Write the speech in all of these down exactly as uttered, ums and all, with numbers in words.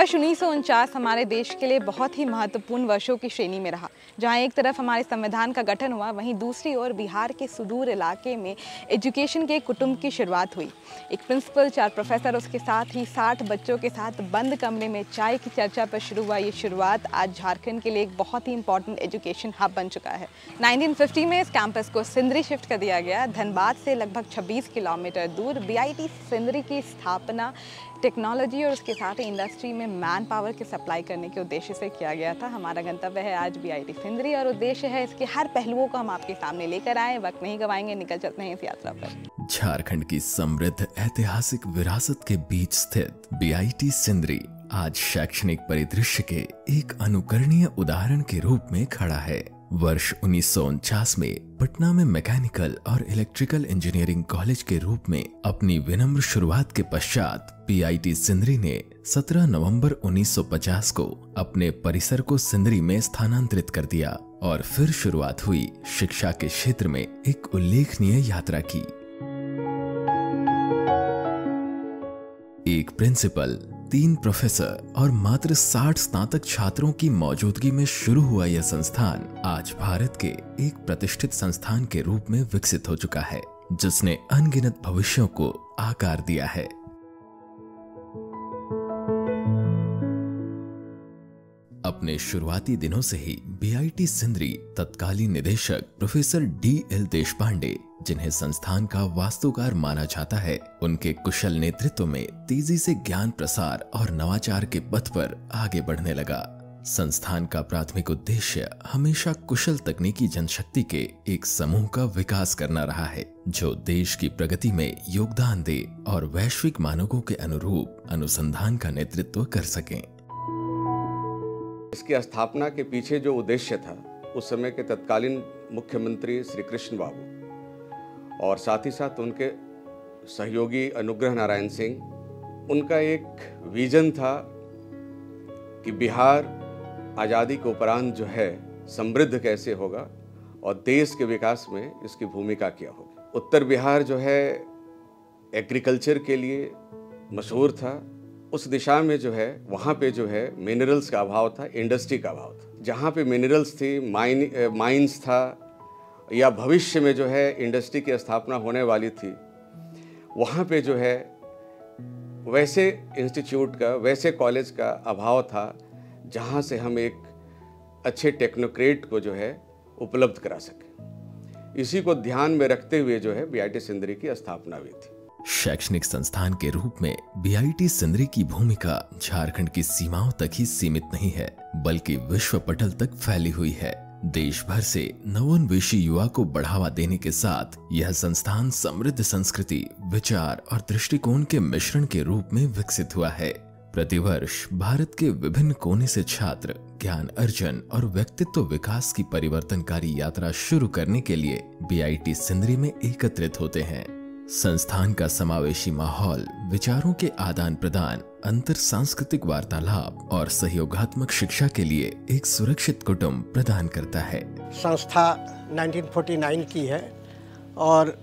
वर्ष उन्नीस सौ उनचास हमारे देश के लिए बहुत ही महत्वपूर्ण वर्षों की श्रेणी में रहा, जहां एक तरफ हमारे संविधान का गठन हुआ, वहीं दूसरी ओर बिहार के सुदूर इलाके में एजुकेशन के कुटुंब की शुरुआत हुई। एक प्रिंसिपल, चार प्रोफेसर, उसके साथ ही साठ बच्चों के साथ बंद कमरे में चाय की चर्चा पर शुरू हुआ ये शुरुआत आज झारखंड के लिए एक बहुत ही इंपॉर्टेंट एजुकेशन हब बन चुका है। नाइनटीन फिफ्टी में इस कैंपस को सिंदरी शिफ्ट कर दिया गया। धनबाद से लगभग छब्बीस किलोमीटर दूर बी आई टी सिंदरी की स्थापना टेक्नोलॉजी और उसके साथ ही इंडस्ट्री में मैन पावर के सप्लाई करने के उद्देश्य से किया गया था। हमारा गंतव्य है आज बी आई टी सिंदरी और उद्देश्य है इसके हर पहलुओं को हम आपके सामने लेकर आए। वक्त नहीं गवाएंगे, निकल चलते हैं इस यात्रा पर। झारखंड की समृद्ध ऐतिहासिक विरासत के बीच स्थित बी आई टी सिंदरी आज शैक्षणिक परिदृश्य के एक अनुकरणीय उदाहरण के रूप में खड़ा है। वर्ष उन्नीस सौ उनचास में पटना में मैकेनिकल और इलेक्ट्रिकल इंजीनियरिंग कॉलेज के रूप में अपनी विनम्र शुरुआत के पश्चात बी आई टी सिंदरी ने सत्रह नवंबर उन्नीस सौ पचास को अपने परिसर को सिंदरी में स्थानांतरित कर दिया और फिर शुरुआत हुई शिक्षा के क्षेत्र में एक उल्लेखनीय यात्रा की। एक प्रिंसिपल, तीन प्रोफेसर और मात्र साठ स्नातक छात्रों की मौजूदगी में शुरू हुआ यह संस्थान आज भारत के एक प्रतिष्ठित संस्थान के रूप में विकसित हो चुका है, जिसने अनगिनत भविष्यों को आकार दिया है। अपने शुरुआती दिनों से ही बी आई टी सिंदरी तत्कालीन निदेशक प्रोफेसर डी एल देशपांडे, जिन्हें संस्थान का वास्तुकार माना जाता है, उनके कुशल नेतृत्व में तेजी से ज्ञान प्रसार और नवाचार के पथ पर आगे बढ़ने लगा। संस्थान का प्राथमिक उद्देश्य हमेशा कुशल तकनीकी जनशक्ति के एक समूह का विकास करना रहा है, जो देश की प्रगति में योगदान दे और वैश्विक मानकों के अनुरूप अनुसंधान का नेतृत्व कर सकें। इसकी स्थापना के पीछे जो उद्देश्य था, उस समय के तत्कालीन मुख्यमंत्री श्री कृष्ण बाबू और साथ ही साथ उनके सहयोगी अनुग्रह नारायण सिंह, उनका एक विजन था कि बिहार आज़ादी के उपरांत जो है समृद्ध कैसे होगा और देश के विकास में इसकी भूमिका क्या होगी। उत्तर बिहार जो है एग्रीकल्चर के लिए मशहूर था। उस दिशा में जो है वहाँ पे जो है मिनरल्स का अभाव था, इंडस्ट्री का अभाव था। जहाँ पे मिनरल्स थी, माइन माइंस था या भविष्य में जो है इंडस्ट्री की स्थापना होने वाली थी, वहाँ पे जो है वैसे इंस्टीट्यूट का, वैसे कॉलेज का अभाव था जहाँ से हम एक अच्छे टेक्नोक्रेट को जो है उपलब्ध करा सके। इसी को ध्यान में रखते हुए जो है बी आई टी सिंदरी की स्थापना हुई थी। शैक्षणिक संस्थान के रूप में बी आई टी सिंदरी की भूमिका झारखंड की सीमाओं तक ही सीमित नहीं है, बल्कि विश्व पटल तक फैली हुई है। देश भर से नवोन्वेषी युवा को बढ़ावा देने के साथ यह संस्थान समृद्ध संस्कृति, विचार और दृष्टिकोण के मिश्रण के रूप में विकसित हुआ है। प्रतिवर्ष भारत के विभिन्न कोने से छात्र ज्ञान अर्जन और व्यक्तित्व विकास की परिवर्तनकारी यात्रा शुरू करने के लिए बी आई टी सिंदरी में एकत्रित होते हैं। संस्थान का समावेशी माहौल विचारों के आदान प्रदान, अंतर सांस्कृतिक वार्तालाप और सहयोगात्मक शिक्षा के लिए एक सुरक्षित कुटुंब प्रदान करता है। संस्था उन्नीस सौ उनचास की है और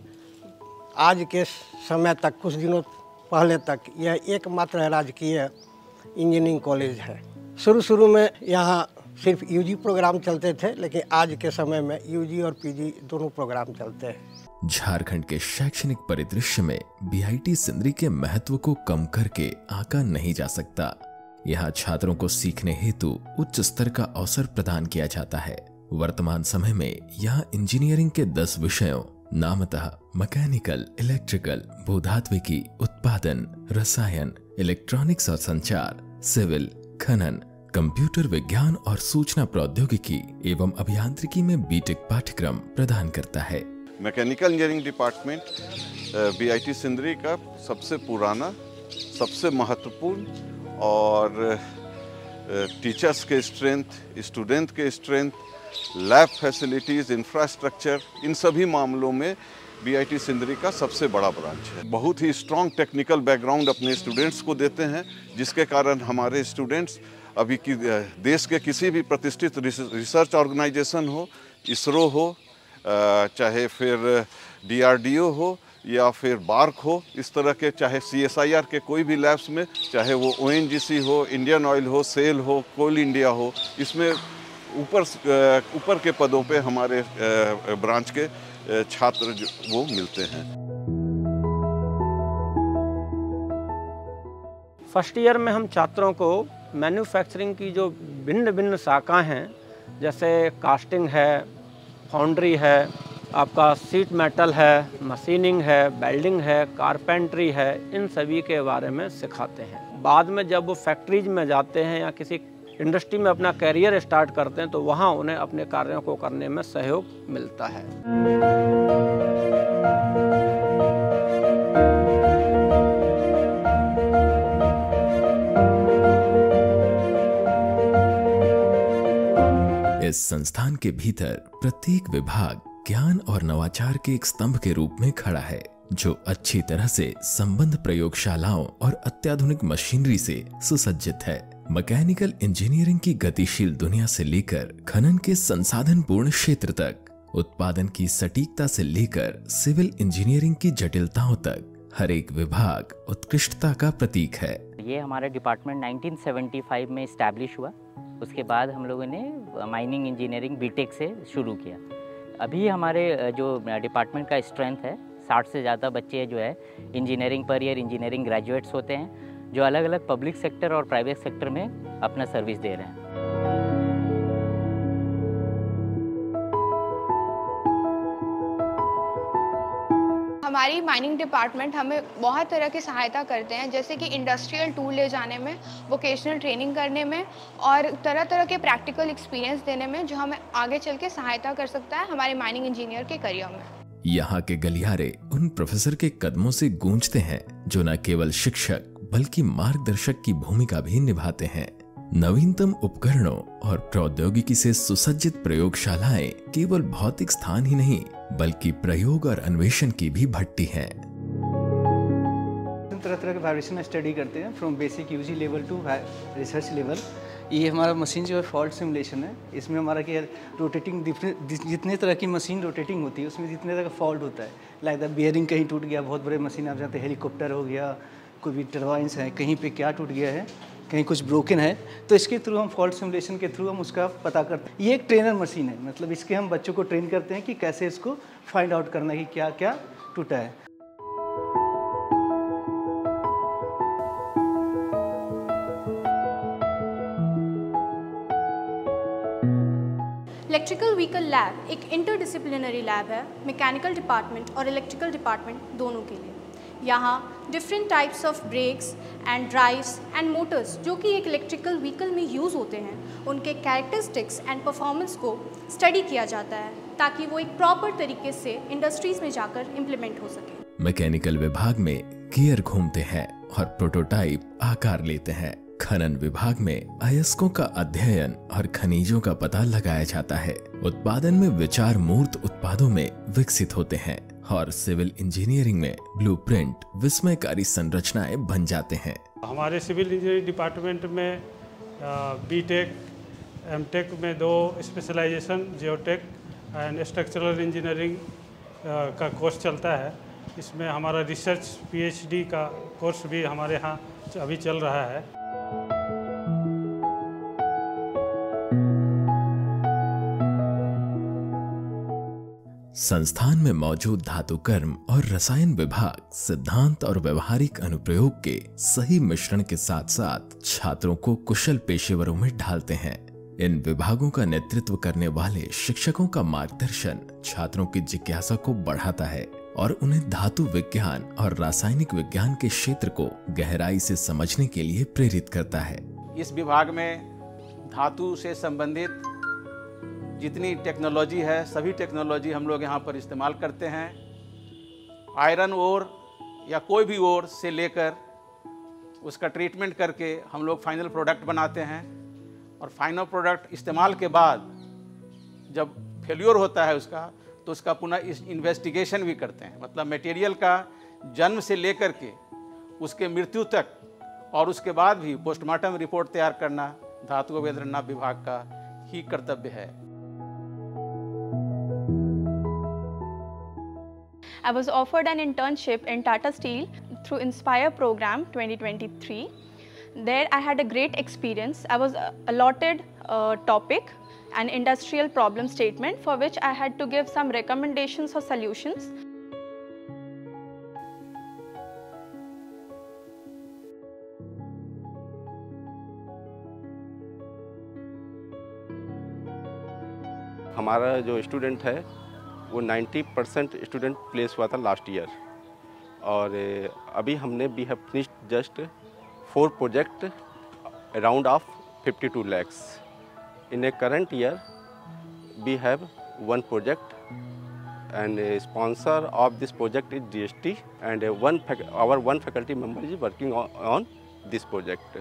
आज के समय तक, कुछ दिनों पहले तक, यह एकमात्र राजकीय इंजीनियरिंग कॉलेज है। शुरू शुरू में यहाँ सिर्फ यू जी प्रोग्राम चलते थे, लेकिन आज के समय में यू जी और पी जी दोनों प्रोग्राम चलते हैं। झारखंड के शैक्षणिक परिदृश्य में बी आई टी सिंदरी के महत्व को कम करके आंका नहीं जा सकता। यहाँ छात्रों को सीखने हेतु उच्च स्तर का अवसर प्रदान किया जाता है। वर्तमान समय में यहाँ इंजीनियरिंग के दस विषयों नामतः मैकेनिकल, इलेक्ट्रिकल, भूधात्विकी, उत्पादन, रसायन, इलेक्ट्रॉनिक्स और संचार, सिविल, खनन, कंप्यूटर विज्ञान और सूचना प्रौद्योगिकी एवं अभियांत्रिकी में बी टेक पाठ्यक्रम प्रदान करता है। Mechanical engineering department B I T Sindri का सबसे पुराना, सबसे महत्वपूर्ण और टीचर्स के स्ट्रेंथ, स्टूडेंट के स्ट्रेंथ, लैब फैसिलिटीज़, इंफ्रास्ट्रक्चर, इन सभी मामलों में बी आई टी सिंदरी का सबसे बड़ा ब्रांच है। बहुत ही स्ट्रॉन्ग टेक्निकल बैकग्राउंड अपने स्टूडेंट्स को देते हैं, जिसके कारण हमारे स्टूडेंट्स अभी की देश के किसी भी प्रतिष्ठित रिसर्च ऑर्गेनाइजेशन हो, इसरो हो, चाहे फिर डी आर डी ओ हो या फिर बार्क हो, इस तरह के, चाहे सी एस आई आर के कोई भी लैब्स में, चाहे वो ओ एन जी सी हो, इंडियन ऑयल हो, सेल हो, कोल इंडिया हो, इसमें ऊपर ऊपर के पदों पे हमारे ब्रांच के छात्र जो वो मिलते हैं। फर्स्ट ईयर में हम छात्रों को मैन्युफैक्चरिंग की जो भिन्न भिन्न शाखाएं हैं, जैसे कास्टिंग है, फाउंड्री है, आपका सीट मेटल है, मशीनिंग है, वेल्डिंग है, कारपेंट्री है, इन सभी के बारे में सिखाते हैं। बाद में जब वो फैक्ट्रीज में जाते हैं या किसी इंडस्ट्री में अपना करियर स्टार्ट करते हैं तो वहाँ उन्हें अपने कार्यों को करने में सहयोग मिलता है। इस संस्थान के भीतर प्रत्येक विभाग ज्ञान और नवाचार के एक स्तंभ के रूप में खड़ा है, जो अच्छी तरह से संबद्ध प्रयोगशालाओं और अत्याधुनिक मशीनरी से सुसज्जित है। मैकेनिकल इंजीनियरिंग की गतिशील दुनिया से लेकर खनन के संसाधन पूर्ण क्षेत्र तक, उत्पादन की सटीकता से लेकर सिविल इंजीनियरिंग की जटिलताओं तक, हर एक विभाग उत्कृष्टता का प्रतीक है। ये हमारा डिपार्टमेंट नाइनटीन सेवेंटी फाइव में इस्टेब्लिश हुआ। उसके बाद हम लोगों ने माइनिंग इंजीनियरिंग बीटेक से शुरू किया। अभी हमारे जो डिपार्टमेंट का स्ट्रेंथ है, साठ से ज़्यादा बच्चे जो है engineering per year engineering graduates होते हैं, जो अलग अलग पब्लिक सेक्टर और प्राइवेट सेक्टर में अपना सर्विस दे रहे हैं। हमारी माइनिंग डिपार्टमेंट हमें बहुत तरह की सहायता करते हैं, जैसे कि इंडस्ट्रियल टूल ले जाने में, वोकेशनल ट्रेनिंग करने में और तरह तरह के प्रैक्टिकल एक्सपीरियंस देने में, जो हमें आगे चल के सहायता कर सकता है हमारे माइनिंग इंजीनियर के करियर में। यहाँ के गलियारे उन प्रोफेसर के कदमों से गूंजते हैं, जो न केवल शिक्षक बल्कि मार्गदर्शक की भूमिका भी निभाते हैं। नवीनतम उपकरणों और प्रौद्योगिकी से सुसज्जित प्रयोगशालाएं केवल भौतिक स्थान ही नहीं, बल्कि प्रयोग और अन्वेषण की भी भट्टी हैं। तरह तरह के वाइब्रेशन स्टडी करते हैं, from basic UG level to research level. ये हमारा मशीन जो है फॉल्ट सिमुलेशन है। इसमें हमारा क्या रोटेटिंग जितने तरह की मशीन रोटेटिंग होती है उसमें जितने तरह का फॉल्ट होता है, लाइक द बियरिंग कहीं टूट गया, बहुत बड़े मशीन आप जानते हैं, हेलीकॉप्टर हो गया, कोई भी टर्बाइंस है, कहीं पे क्या टूट गया है, कहीं कुछ ब्रोकन है, तो इसके थ्रू हम फॉल्ट सिमुलेशन के थ्रू हम उसका पता करते हैं। ये एक ट्रेनर मशीन है, मतलब इसके हम बच्चों को ट्रेन करते हैं कि कैसे इसको फाइंड आउट करना है कि क्या क्या टूटा है। इलेक्ट्रिकल व्हीकल लैब एक इंटरडिसिप्लिनरी लैब है, मैकेनिकल डिपार्टमेंट और इलेक्ट्रिकल डिपार्टमेंट दोनों के लिए। यहाँ different types of brakes and drives and motors जो कि एक इलेक्ट्रिकल व्हीकल में यूज़ होते हैं, उनके कैरेक्टरिस्टिक्स एंड परफॉर्मेंस को स्टडी किया जाता है, ताकि वो एक प्रॉपर तरीके से इंडस्ट्रीज में जाकर इम्प्लीमेंट हो सके। मैकेनिकल विभाग में गियर घूमते हैं और प्रोटोटाइप आकार लेते हैं। खनन विभाग में अयस्कों का अध्ययन और खनिजों का पता लगाया जाता है। उत्पादन में विचार मूर्त उत्पादों में विकसित होते हैं और सिविल इंजीनियरिंग में ब्लूप्रिंट विस्मयकारी संरचनाएं बन जाते हैं। हमारे सिविल इंजीनियरिंग डिपार्टमेंट में बीटेक, एमटेक में दो specialisation, geotech and structural engineering का कोर्स चलता है। इसमें हमारा रिसर्च पीएचडी का कोर्स भी हमारे यहाँ अभी चल रहा है। संस्थान में मौजूद धातु कर्म और रसायन विभाग सिद्धांत और व्यवहारिक अनुप्रयोग के सही मिश्रण के साथ साथ छात्रों को कुशल पेशेवरों में ढालते हैं। इन विभागों का नेतृत्व करने वाले शिक्षकों का मार्गदर्शन छात्रों की जिज्ञासा को बढ़ाता है और उन्हें धातु विज्ञान और रासायनिक विज्ञान के क्षेत्र को गहराई से समझने के लिए प्रेरित करता है। इस विभाग में धातु से संबंधित जितनी टेक्नोलॉजी है, सभी टेक्नोलॉजी हम लोग यहाँ पर इस्तेमाल करते हैं। आयरन ओर या कोई भी ओर से लेकर उसका ट्रीटमेंट करके हम लोग फाइनल प्रोडक्ट बनाते हैं और फाइनल प्रोडक्ट इस्तेमाल के बाद जब फेल्योर होता है उसका, तो उसका पुनः इन्वेस्टिगेशन भी करते हैं। मतलब मटेरियल का जन्म से लेकर के उसके मृत्यु तक और उसके बाद भी पोस्टमार्टम रिपोर्ट तैयार करना धातु अवैधनाभ विभाग का ही कर्तव्य है। I was offered an internship in Tata Steel through Inspire program twenty twenty-three. There I had a great experience. I was allotted a topic, an industrial problem statement, for which I had to give some recommendations or solutions. हमारा जो student है वो नब्बे percent student place हुआ था last year, और अभी हमने we have finished just four project around of fifty two lakhs. In a current year we have one project and a sponsor of this project is D S T, and one our one faculty member is working on, on this project.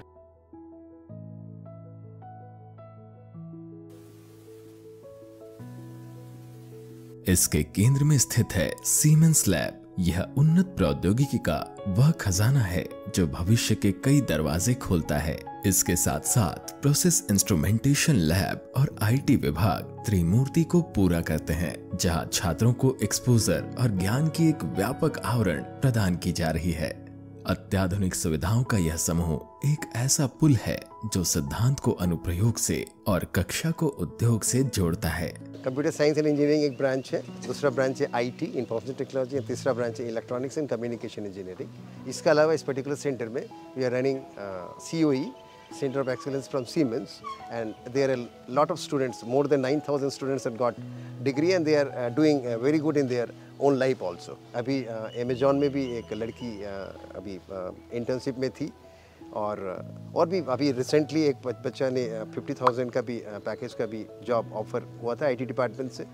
इसके केंद्र में स्थित है siemens lab. यह उन्नत प्रौद्योगिकी का वह खजाना है जो भविष्य के कई दरवाजे खोलता है. इसके साथ साथ प्रोसेस इंस्ट्रूमेंटेशन लैब और आईटी विभाग त्रिमूर्ति को पूरा करते हैं, जहां छात्रों को एक्सपोजर और ज्ञान की एक व्यापक आवरण प्रदान की जा रही है. अत्याधुनिक सुविधाओं का यह समूह एक ऐसा पुल है जो सिद्धांत को अनुप्रयोग से और कक्षा को उद्योग से जोड़ता है. कंप्यूटर साइंस एंड इंजीनियरिंग एक ब्रांच है, दूसरा ब्रांच है आईटी इंफॉर्मेशन टेक्नोलॉजी, और तीसरा ब्रांच है इलेक्ट्रॉनिक्स एंड कम्युनिकेशन इंजीनियरिंग. इसके अलावा इस पर्टिकुलर सेंटर में we are running COE Center of Excellence from Siemens, and there are a lot of students, more than nine thousand students have got degree, and they are uh, doing uh, very good in their own life also. अभी Amazon में भी एक लड़की uh, अभी internship uh, में थी, और uh, और भी अभी रिसेंटली एक बच्चा ने फिफ्टी थाउजेंड का भी पैकेज uh, का भी जॉब ऑफर हुआ था आईटी डिपार्टमेंट से.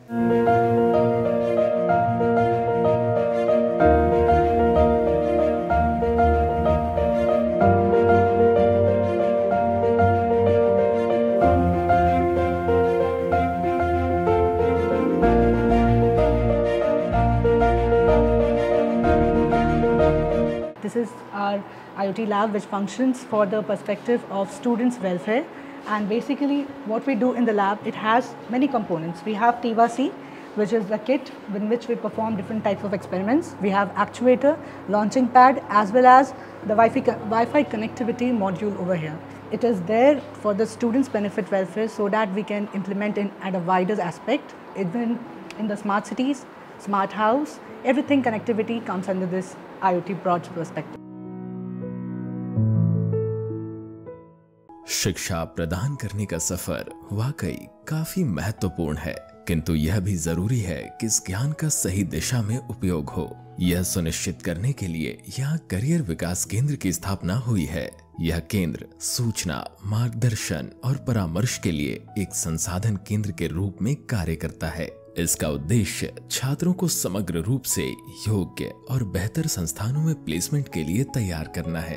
This is our IoT lab, which functions for the perspective of students' welfare. And basically what we do in the lab, it has many components. We have Tiva-C, which is the kit in which we perform different types of experiments. We have actuator, launching pad, as well as the Wi-Fi, Wi-Fi connectivity module over here. It is there for the students' benefit welfare, so that we can implement it at a wider aspect. Even in the smart cities, smart house, everything connectivity comes under this IoT broad perspective. शिक्षा प्रदान करने का सफर वाकई काफी महत्वपूर्ण है, किंतु यह भी जरूरी है कि इस ज्ञान का सही दिशा में उपयोग हो. यह सुनिश्चित करने के लिए यहाँ करियर विकास केंद्र की स्थापना हुई है. यह केंद्र सूचना, मार्गदर्शन और परामर्श के लिए एक संसाधन केंद्र के रूप में कार्य करता है. इसका उद्देश्य छात्रों को समग्र रूप से योग्य और बेहतर संस्थानों में प्लेसमेंट के लिए तैयार करना है.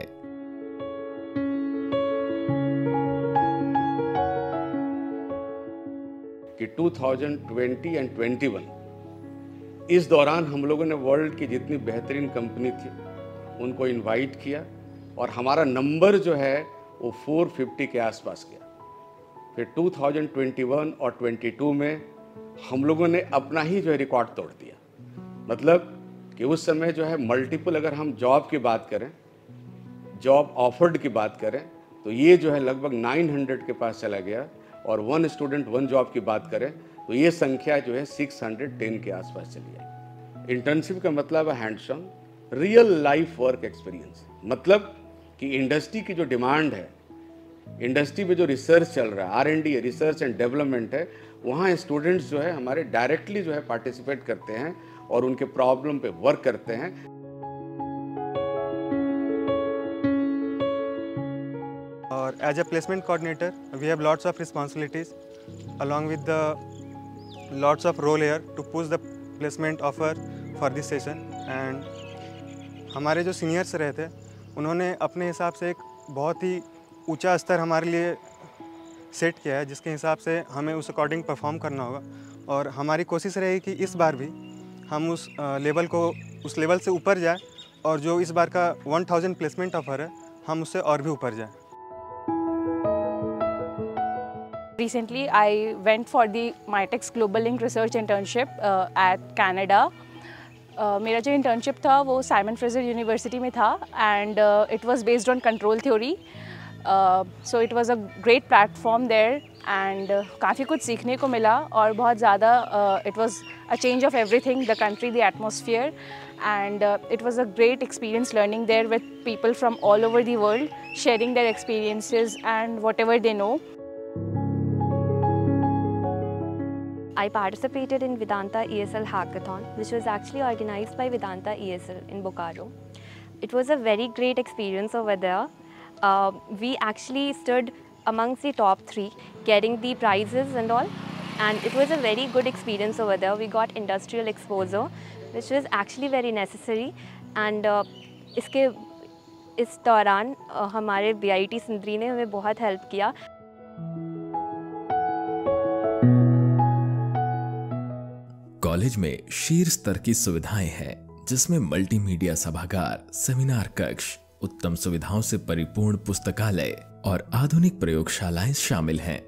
कि two thousand twenty and twenty one इस दौरान हम लोगों ने वर्ल्ड की जितनी बेहतरीन कंपनी थी उनको इनवाइट किया, और हमारा नंबर जो है वो फोर फिफ्टी के आसपास गया. फिर टू थाउजेंड ट्वेंटी वन और ट्वेंटी टू में हम लोगों ने अपना ही जो है रिकॉर्ड तोड़ दिया. मतलब कि उस समय जो है मल्टीपल, अगर हम जॉब की बात करें, जॉब ऑफर्ड की बात करें, तो ये जो है लगभग नाइन हंड्रेड के पास चला गया, और वन स्टूडेंट वन जॉब की बात करें तो ये संख्या जो है सिक्स हंड्रेड टेन के आसपास चली आई. इंटर्नशिप का मतलब है hands on real life work experience. मतलब कि इंडस्ट्री की जो डिमांड है, इंडस्ट्री में जो रिसर्च चल रहा है, R and D research and development है, वहाँ स्टूडेंट्स जो है हमारे डायरेक्टली जो है पार्टिसिपेट करते हैं और उनके प्रॉब्लम पे वर्क करते हैं. और as a placement coordinator we have lots of responsibilities along with the lots of role here to push the placement offer for this session. and हमारे जो सीनियर्स रहे थे उन्होंने अपने हिसाब से एक बहुत ही ऊंचा स्तर हमारे लिए सेट किया है, जिसके हिसाब से हमें उस अकॉर्डिंग परफॉर्म करना होगा. और हमारी कोशिश रहेगी कि इस बार भी हम उस लेवल को उस लेवल से ऊपर जाए, और जो इस बार का वन थाउजेंड प्लेसमेंट ऑफर है हम उससे और भी ऊपर जाएँ. Recently, I went for the MITEX Global Link Research Internship uh, at Canada. Uh, मेरा जो इंटर्नशिप था वो साइमन फ्रेजर यूनिवर्सिटी में था and it was based on control theory, so it was a great platform there and काफ़ी कुछ सीखने को मिला और बहुत ज़्यादा it was a change of everything, the country, the atmosphere, and uh, it was a great experience learning there with people from all over the world, sharing their experiences and whatever they know. I participated in Vedanta E S L Hackathon, which was actually organized by Vedanta E S L in Bokaro. It was a very great experience over there. Uh, we actually stood amongst the top three, getting the prizes and all, and it was a very good experience over there. We got industrial exposure, which was actually very necessary, and uh, इसके इस दौरान uh, हमारे B I T Sindri ने हमें बहुत help किया। College में शीर्ष स्तर की सुविधाएं हैं, जिसमें मल्टीमीडिया सभागार, सेमिनार कक्ष, उत्तम सुविधाओं से परिपूर्ण पुस्तकालय और आधुनिक प्रयोगशालाएं शामिल हैं।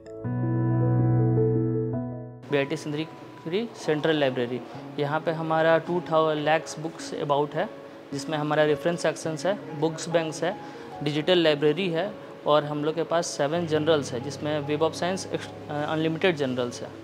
B I T Sindri central library, यहाँ पे हमारा टू लैक्स बुक्स अबाउट है, जिसमें हमारा रेफरेंस सेक्शंस है, बुक्स बैंक्स है, डिजिटल लाइब्रेरी है और हम लोग के पास सेवन जनरल्स है, जिसमें web of science unlimited journals है।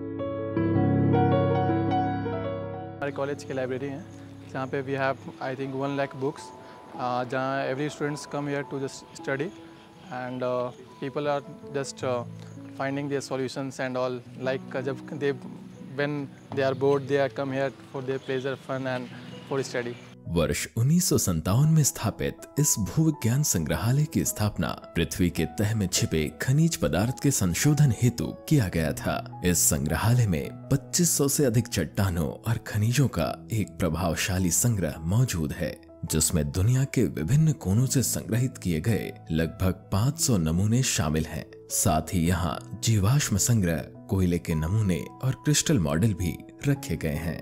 हमारे कॉलेज की लाइब्रेरी है जहाँ पे we have I think one lakh books, जहाँ every students come here to just study and people are just finding their solutions and all, like जब they when they are bored they are come here for their pleasure, fun and for study. वर्ष उन्नीस सौ सत्तावन में स्थापित इस भूविज्ञान संग्रहालय की स्थापना पृथ्वी के तह में छिपे खनिज पदार्थ के संशोधन हेतु किया गया था। इस संग्रहालय में पच्चीस सौ से अधिक चट्टानों और खनिजों का एक प्रभावशाली संग्रह मौजूद है, जिसमें दुनिया के विभिन्न कोनों से संग्रहित किए गए लगभग पाँच सौ नमूने शामिल हैं। साथ ही यहाँ जीवाश्म संग्रह, कोयले के नमूने और क्रिस्टल मॉडल भी रखे गए हैं।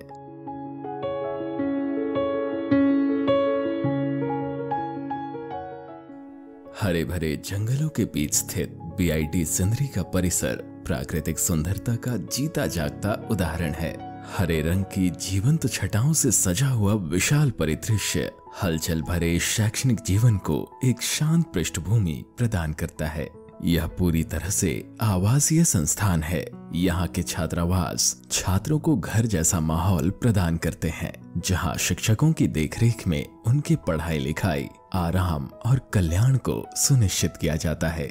हरे भरे जंगलों के बीच स्थित B I T सिंदरी का परिसर प्राकृतिक सुंदरता का जीता जागता उदाहरण है। हरे रंग की जीवंत छटाओं से सजा हुआ विशाल परिदृश्य हलचल भरे शैक्षणिक जीवन को एक शांत पृष्ठभूमि प्रदान करता है। यह पूरी तरह से आवासीय संस्थान है। यहाँ के छात्रावास छात्रों को घर जैसा माहौल प्रदान करते हैं, जहाँ शिक्षकों की देखरेख में उनकी पढ़ाई लिखाई, आराम और कल्याण को सुनिश्चित किया जाता है।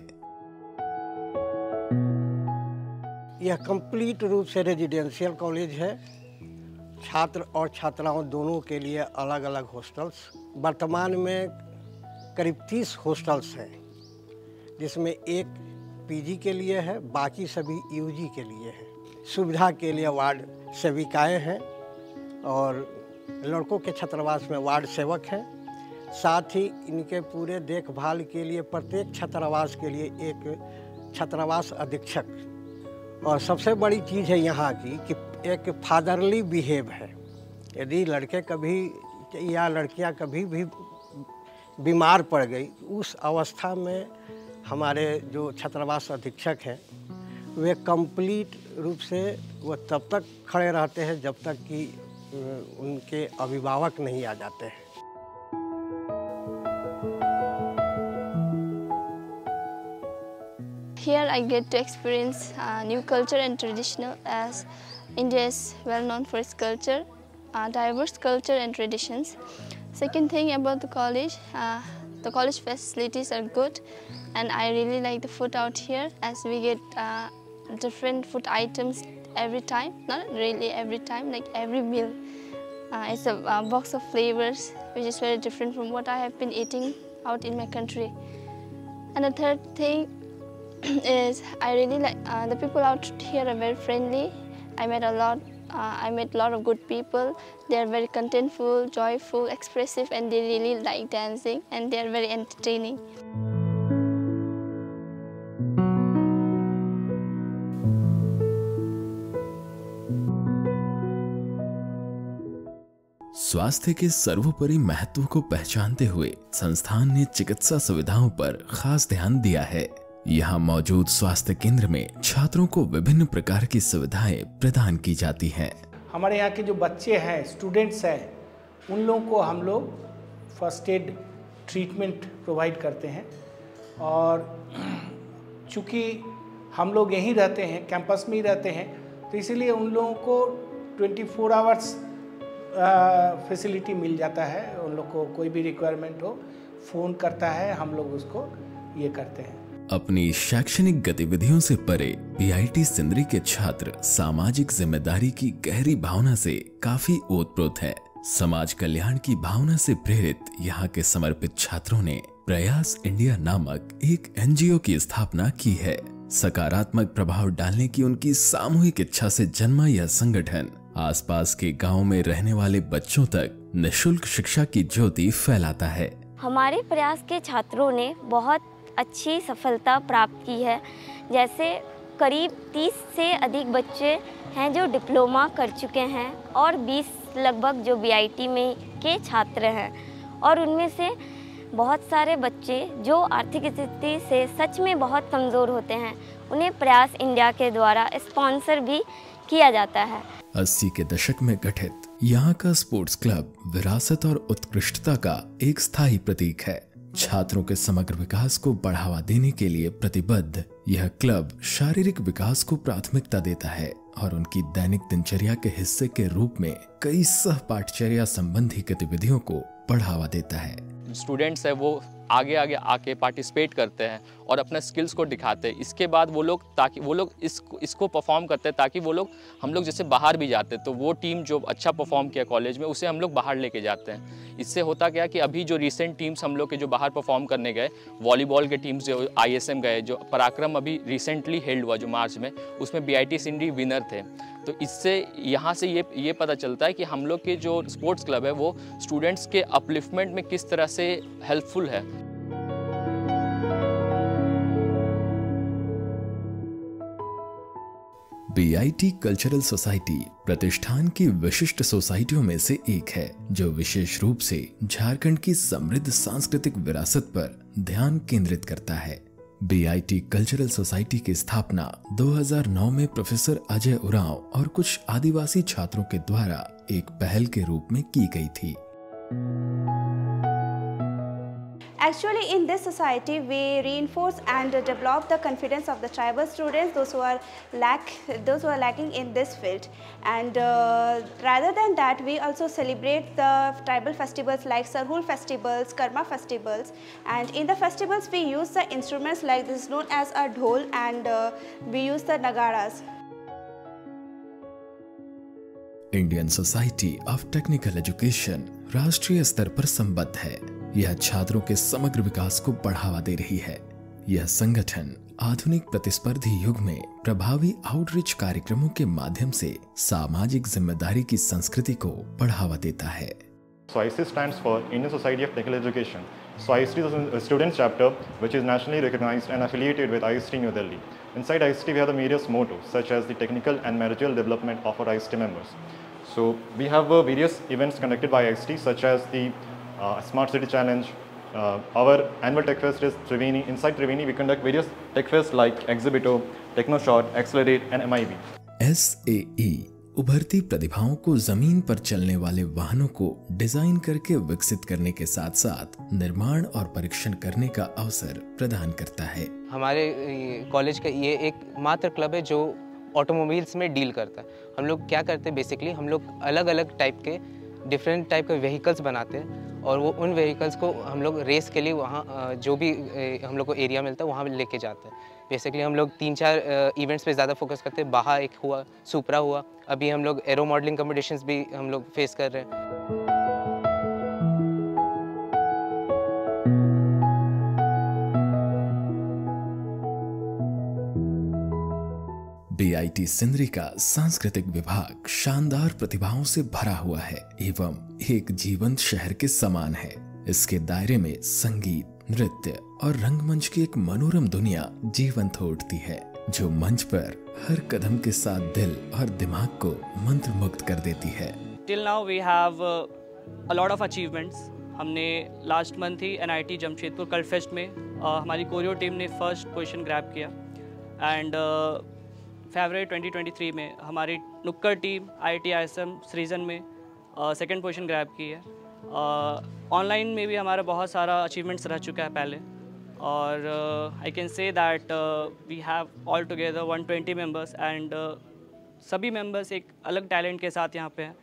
यह कंप्लीट रूप से रेजिडेंशियल कॉलेज है। छात्र और छात्राओं दोनों के लिए अलग अलग हॉस्टल्स, वर्तमान में करीब तीस हॉस्टल्स हैं, जिसमें एक पीजी के लिए है, बाकी सभी यूजी के लिए है। सुविधा के लिए वार्ड सेविकाएं हैं और लड़कों के छात्रावास में वार्ड सेवक हैं। साथ ही इनके पूरे देखभाल के लिए प्रत्येक छात्रावास के लिए एक छात्रावास अधीक्षक। और सबसे बड़ी चीज़ है यहाँ की कि एक फादरली बिहेव है। यदि लड़के कभी या लड़कियाँ कभी भी बीमार पड़ गई, उस अवस्था में हमारे जो छात्रावास अधीक्षक हैं वे कंप्लीट रूप से वो तब तक खड़े रहते हैं जब तक कि उनके अभिभावक नहीं आ जाते हैं। Here I get to experience uh, new culture and traditional, as India is well known for its culture, uh, diverse culture and traditions. Second thing about the college, uh, the college facilities are good, and I really like the food out here, as we get uh, different food items every time, not really every time, like every meal. Uh, it's a uh, box of flavors which is very different from what I have been eating out in my country. And the third thing is I really like uh, the people out here are very friendly. I met a lot. Uh, I met a lot of good people. They are very contentful, joyful, expressive, and they really like dancing, and they are very entertaining. स्वास्थ्य के सर्वोपरि महत्व को पहचानते हुए संस्थान ने चिकित्सा सुविधाओं पर खास ध्यान दिया है। यहाँ मौजूद स्वास्थ्य केंद्र में छात्रों को विभिन्न प्रकार की सुविधाएं प्रदान की जाती हैं। हमारे यहाँ के जो बच्चे हैं, स्टूडेंट्स हैं, उन लोगों को हम लोग फर्स्ट एड ट्रीटमेंट प्रोवाइड करते हैं। और चूँकि हम लोग यहीं रहते हैं, कैंपस में ही रहते हैं, तो इसीलिए उन लोगों को ट्वेंटी फोर आवर्स फैसिलिटी मिल जाता है। उन लोग को कोई भी रिक्वायरमेंट हो फ़ोन करता है, हम लोग उसको ये करते हैं। अपनी शैक्षणिक गतिविधियों से परे बीआईटी सिंदरी के छात्र सामाजिक जिम्मेदारी की गहरी भावना से काफी ओतप्रोत है। समाज कल्याण की भावना से प्रेरित यहाँ के समर्पित छात्रों ने प्रयास इंडिया नामक एक एनजीओ की स्थापना की है। सकारात्मक प्रभाव डालने की उनकी सामूहिक इच्छा से जन्मा यह संगठन आसपास के गांव में रहने वाले बच्चों तक निःशुल्क शिक्षा की ज्योति फैलाता है। हमारे प्रयास के छात्रों ने बहुत अच्छी सफलता प्राप्त की है। जैसे करीब तीस से अधिक बच्चे हैं जो डिप्लोमा कर चुके हैं और बीस लगभग जो बीआईटी में के छात्र हैं, और उनमें से बहुत सारे बच्चे जो आर्थिक स्थिति से सच में बहुत कमज़ोर होते हैं, उन्हें प्रयास इंडिया के द्वारा स्पॉन्सर भी किया जाता है। अस्सी के दशक में गठित यहाँ का स्पोर्ट्स क्लब विरासत और उत्कृष्टता का एक स्थायी प्रतीक है। छात्रों के समग्र विकास को बढ़ावा देने के लिए प्रतिबद्ध यह क्लब शारीरिक विकास को प्राथमिकता देता है और उनकी दैनिक दिनचर्या के हिस्से के रूप में कई सह पाठचर्या संबंधी गतिविधियों को बढ़ावा देता है। स्टूडेंट्स है वो आगे आगे आके पार्टिसिपेट करते हैं और अपने स्किल्स को दिखाते हैं। इसके बाद वो लोग ताकि वो लोग इसको इसको परफॉर्म करते हैं ताकि वो लोग हम लोग जैसे बाहर भी जाते हैं तो वो टीम जो अच्छा परफॉर्म किया कॉलेज में उसे हम लोग बाहर लेके जाते हैं। इससे होता क्या कि अभी जो रिसेंट टीम्स हम लोग के जो बाहर परफॉर्म करने गए, वॉलीबॉल के टीम्स जो आईएसएम गए, जो पराक्रम अभी रिसेंटली हेल्ड हुआ जो मार्च में, उसमें बीआईटी सिंदरी विनर थे। तो इससे यहाँ से ये ये पता चलता है कि हम लोग के जो स्पोर्ट्स क्लब है वो स्टूडेंट्स के अपलिफ्टमेंट में किस तरह से हेल्पफुल है। बीआईटी कल्चरल सोसाइटी प्रतिष्ठान की विशिष्ट सोसाइटियों में से एक है जो विशेष रूप से झारखंड की समृद्ध सांस्कृतिक विरासत पर ध्यान केंद्रित करता है। बीआईटी कल्चरल सोसाइटी की स्थापना दो हज़ार नौ में प्रोफेसर अजय उरांव और कुछ आदिवासी छात्रों के द्वारा एक पहल के रूप में की गई थी। Actually, in this society, we reinforce and develop the confidence of the tribal students, those who are lack, those who are lacking in this field. And uh, rather than that, we also celebrate the tribal festivals like Sarhul festivals, Karma festivals. And in the festivals, we use the instruments like this known as a dhol, and uh, we use the nagaras. Indian society of technical education राष्ट्रीय स्तर पर संबद्ध है। यह छात्रों के समग्र विकास को बढ़ावा दे रही है। यह संगठन आधुनिक प्रतिस्पर्धी युग में प्रभावी आउटरीच कार्यक्रमों के माध्यम से सामाजिक जिम्मेदारी की संस्कृति को बढ़ावा देता है। So I C stands for Indian Society of Technical Education. So I C is a students chapter which is nationally recognized and affiliated with I C T New Delhi. Inside I C T we have the various mottos such as the technical and managerial development of our I C T members. So we have uh, various events conducted by I C T such as the uh, Smart City Challenge. Uh, our annual Tech Fest is Triveni. Inside Triveni we conduct various Tech Fests like Exhibito, TechnoShot, Accelerate and M I B. S A E उभरती प्रतिभाओं को जमीन पर चलने वाले वाहनों को design करके विकसित करने के साथ साथ निर्माण और परीक्षण करने का अवसर प्रदान करता है। हमारे कॉलेज का ये एक मात्र क्लब है जो ऑटोमोबाइल्स में डील करता है। हम लोग क्या करते हैं बेसिकली, हम लोग अलग अलग टाइप के डिफरेंट टाइप के व्हीकल्स बनाते हैं और वो उन व्हीकल्स को हम लोग रेस के लिए वहाँ जो भी हम लोग को एरिया मिलता है वहाँ लेके जाते हैं। बेसिकली हम लोग तीन चार इवेंट्स पे ज़्यादा फोकस करते हैं। बाहा एक हुआ, सुपरा हुआ, अभी हम लोग एरो मॉडलिंग कॉम्पिटिशन्स भी हम लोग फेस कर रहे हैं। बीआईटी सिंदरी का सांस्कृतिक विभाग शानदार प्रतिभाओं से भरा हुआ है एवं एक जीवंत शहर के समान है। इसके दायरे में संगीत, नृत्य और रंगमंच की एक मनोरम दुनिया जीवंत हो उठती है जो मंच पर हर कदम के साथ दिल और दिमाग को मंत्रमुग्ध कर देती है। Till now we have uh, a lot of achievements. हमने लास्ट मंथ ही एनआईटी जमशेदपुर कल्ट फेस्ट में uh, हमारी कोरियो टीम ने फर्स्ट पोजीशन ग्रैब किया and February twenty twenty three में हमारी नुक्कड़ टीम आईआईटी आईएसएम सृजन में सेकंड पोजीशन ग्रैब की है। ऑनलाइन में भी हमारा बहुत सारा अचीवमेंट्स रह चुका है पहले, और I can say that we have all together one twenty members and सभी मेंबर्स एक अलग टैलेंट के साथ यहाँ पे हैं।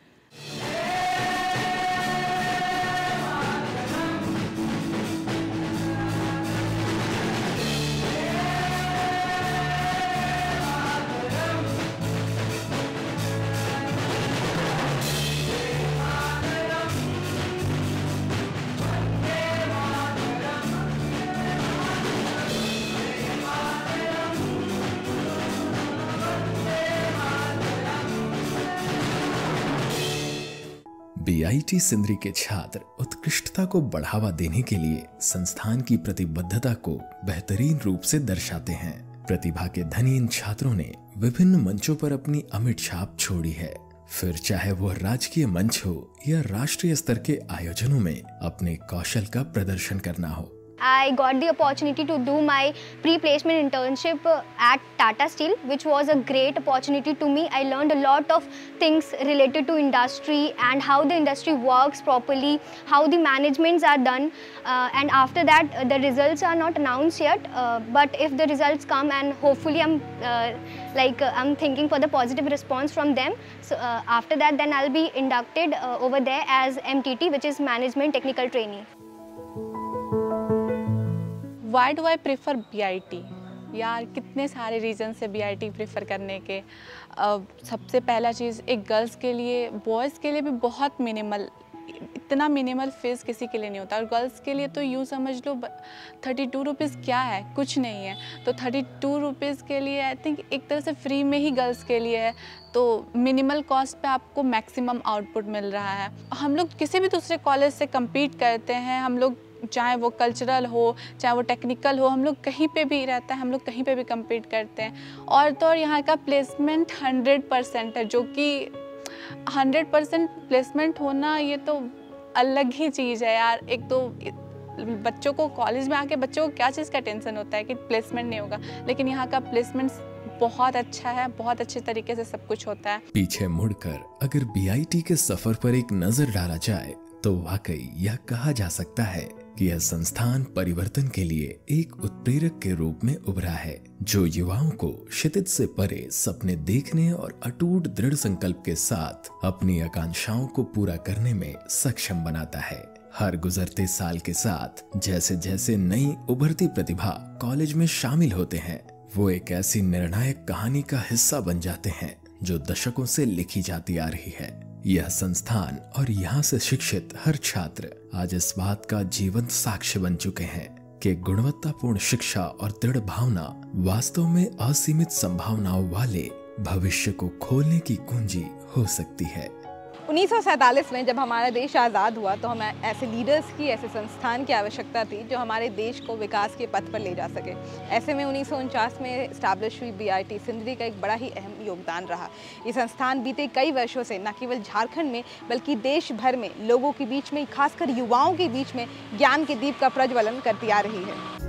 बी आई टी सिंदरी के छात्र उत्कृष्टता को बढ़ावा देने के लिए संस्थान की प्रतिबद्धता को बेहतरीन रूप से दर्शाते हैं। प्रतिभा के धनी इन छात्रों ने विभिन्न मंचों पर अपनी अमिट छाप छोड़ी है, फिर चाहे वह राजकीय मंच हो या राष्ट्रीय स्तर के आयोजनों में अपने कौशल का प्रदर्शन करना हो। I got the opportunity to do my pre-placement internship at Tata Steel, which was a great opportunity to me. I learned a lot of things related to industry and how the industry works properly, how the managements are done. Uh, and after that, uh, the results are not announced yet. Uh, but if the results come, and hopefully I'm uh, like uh, I'm thinking for the positive response from them. So uh, after that, then I'll be inducted uh, over there as M T T, which is Management Technical Trainee. Why do I prefer B I T? यार कितने सारे reason है B I T prefer करने के। uh, सबसे पहला चीज़, एक girls के लिए, बॉयज़ के लिए भी बहुत मिनिमल, इतना मिनिमल फीस किसी के लिए नहीं होता, और गर्ल्स के लिए तो यूँ समझ लो थर्टी टू रुपीज़ क्या है, कुछ नहीं है। तो थर्टी टू रुपीज़ के लिए आई थिंक एक तरह से फ्री में ही गर्ल्स के लिए है, तो मिनिमल कॉस्ट पे आपको मैक्सिमम आउटपुट मिल रहा है। हम लोग किसी भी दूसरे कॉलेज से कम्पीट करते हैं, हम लोग चाहे वो कल्चरल हो चाहे वो टेक्निकल हो, हम लोग कहीं पे भी रहता है, हम लोग कहीं पे भी कम्पीट करते हैं। और तो और यहाँ का प्लेसमेंट हंड्रेड परसेंट है, जो कि हंड्रेड परसेंट प्लेसमेंट होना ये तो अलग ही चीज़ है यार। एक तो बच्चों को कॉलेज में आके बच्चों को क्या चीज़ का टेंशन होता है कि प्लेसमेंट नहीं होगा, लेकिन यहाँ का प्लेसमेंट बहुत अच्छा है, बहुत अच्छे तरीके से सब कुछ होता है। पीछे मुड़कर अगर बी आई टी के सफर पर एक नजर डाला जाए तो वाकई यह कहा जा सकता है कि यह संस्थान परिवर्तन के लिए एक उत्प्रेरक के रूप में उभरा है, जो युवाओं को क्षितिज से परे सपने देखने और अटूट दृढ़ संकल्प के साथ अपनी आकांक्षाओं को पूरा करने में सक्षम बनाता है। हर गुजरते साल के साथ जैसे जैसे नई उभरती प्रतिभा कॉलेज में शामिल होते हैं, वो एक ऐसी निर्णायक कहानी का हिस्सा बन जाते हैं जो दशकों से लिखी जाती आ रही है। यह संस्थान और यहाँ से शिक्षित हर छात्र आज इस बात का जीवंत साक्ष्य बन चुके हैं कि गुणवत्तापूर्ण शिक्षा और दृढ़ भावना वास्तव में असीमित संभावनाओं वाले भविष्य को खोलने की कुंजी हो सकती है। उन्नीस सौ सैंतालीस में जब हमारा देश आज़ाद हुआ तो हमें ऐसे लीडर्स की, ऐसे संस्थान की आवश्यकता थी जो हमारे देश को विकास के पथ पर ले जा सके। ऐसे में उन्नीस सौ उनचास में इस्टेब्लिश हुई बी आई टी सिंदरी का एक बड़ा ही अहम योगदान रहा। ये संस्थान बीते कई वर्षों से न केवल झारखंड में बल्कि देश भर में लोगों के बीच में, खासकर युवाओं के बीच में ज्ञान के दीप का प्रज्वलन करती आ रही है।